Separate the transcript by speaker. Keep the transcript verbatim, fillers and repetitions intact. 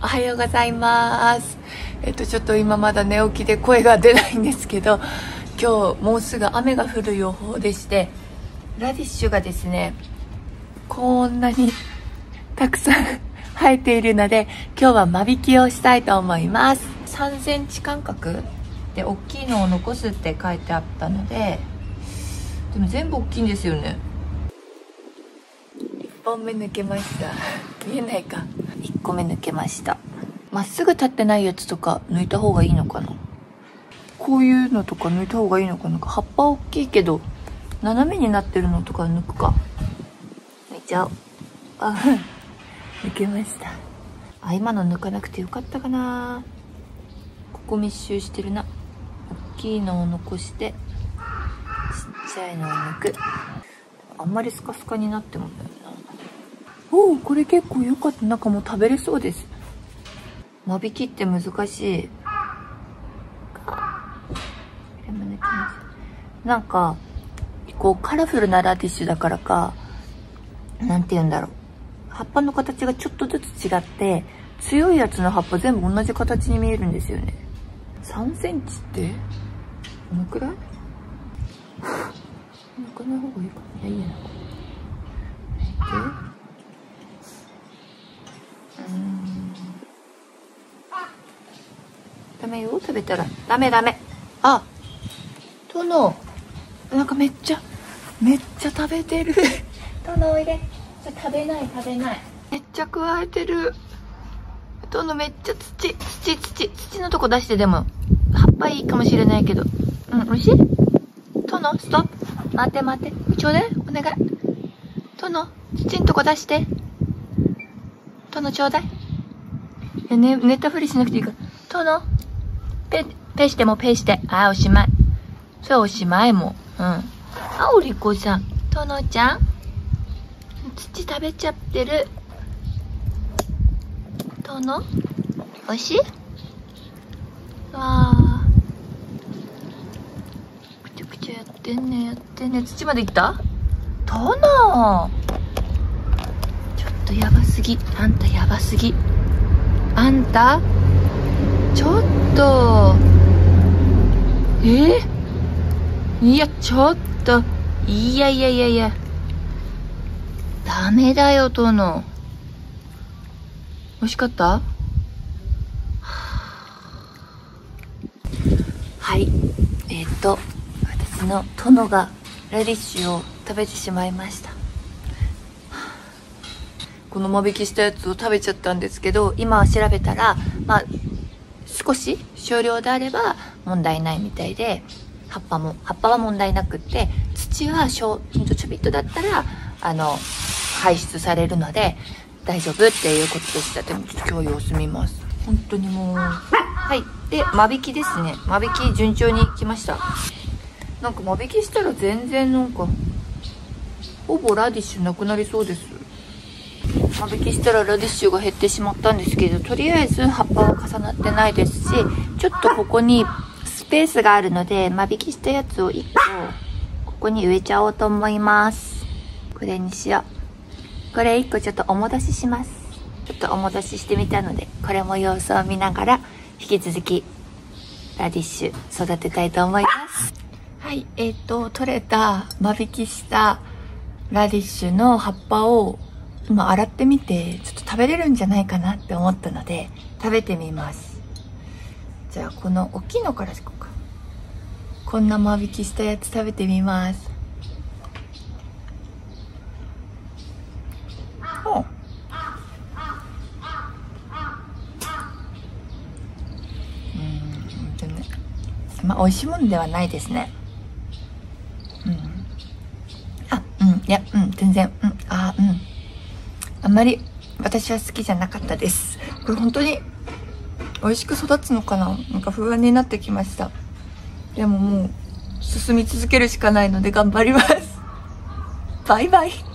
Speaker 1: おはようございます。えっとちょっと今まだ寝起きで声が出ないんですけど、今日もうすぐ雨が降る予報でして、ラディッシュがですねこんなにたくさん生えているので、今日は間引きをしたいと思います。さんセンチ間隔で大きいのを残すって書いてあったので、でも全部大きいんですよね。いっぽんめ抜けました。見えないか。いっこめ抜けました。まっすぐ立ってないやつとか抜いた方がいいのかな。こういうのとか抜いた方がいいのかな。葉っぱ大きいけど斜めになってるのとか抜くか。抜いちゃおう。あ、抜けました。あ、今の抜かなくてよかったかな。ここ密集してるな。大きいのを残してちっちゃいのを抜く。あんまりスカスカになってもだよな。おお、これ結構良かった。なんかもう食べれそうです。間引きって難しい。これも抜きます。なんかこうカラフルなラディッシュだからか、なんて言うんだろう、葉っぱの形がちょっとずつ違って、強いやつの葉っぱ全部同じ形に見えるんですよね。さんセンチってどのくらい？抜かない方がいいかな。いや、いいやな。うーん、ダメよ、食べたらダメダメ。あ、殿、なんかめっちゃめっちゃ食べてる。殿おいで。食べない食べない。めっちゃ加えてる。殿めっちゃ土土土土のとこ出して。でも葉っぱいいかもしれないけど、うん、おいしい。殿ストップ。待って待って、ちょうだい、お願い。殿土のとこ出して。殿ちょうだい。いや、ね、寝たふりしなくていいから。殿ペペしてもペして。あー、おしまい。それおしまい。もう、うん。あ、おりこさん、殿ちゃん土食べちゃってる。殿おいしい。わあ、くちゃくちゃやってんねやってんね。土までいった。殿ちょっとやばすぎ。あんたやばすぎ。あんたちょっと、えー、いやちょっと、いやいやいやいや、ダメだよ殿。美味しかった？はい、えっと私の殿がラディッシュを食べてしまいました。この間引きしたやつを食べちゃったんですけど、今調べたら、まあ少し少量であれば問題ないみたいで、葉っぱも葉っぱは問題なくって、土はちょちょびっとだったらあの排出されるので大丈夫っていうことでした。でもちょっと今日様子見ます。本当にもう、はい。で間引きですね。間引き順調に来ました。なんか間引きしたら全然なんかほぼラディッシュなくなりそうです。間引きしたらラディッシュが減ってしまったんですけど、とりあえず葉っぱは重なってないですし、ちょっとここにスペースがあるので間引きしたやつをいっこここに植えちゃおうと思います。これにしよう。これいっこちょっとお戻しします。ちょっとお戻ししてみたので、これも様子を見ながら引き続きラディッシュ育てたいと思います。はい、えっと取れた間引きしたラディッシュの葉っぱを今洗ってみて、ちょっと食べれるんじゃないかなって思ったので食べてみます。じゃあこの大きいのからいこうか。こんな間引きしたやつ食べてみます。おう、うんでね、まあ美味しいものではないですね。うん、あ、うん、いや、うん、全然、うん、あ、うん、あんまり私は好きじゃなかったです。これ本当に美味しく育つのかな、なんか不安になってきました。でももう進み続けるしかないので頑張ります。バイバイ。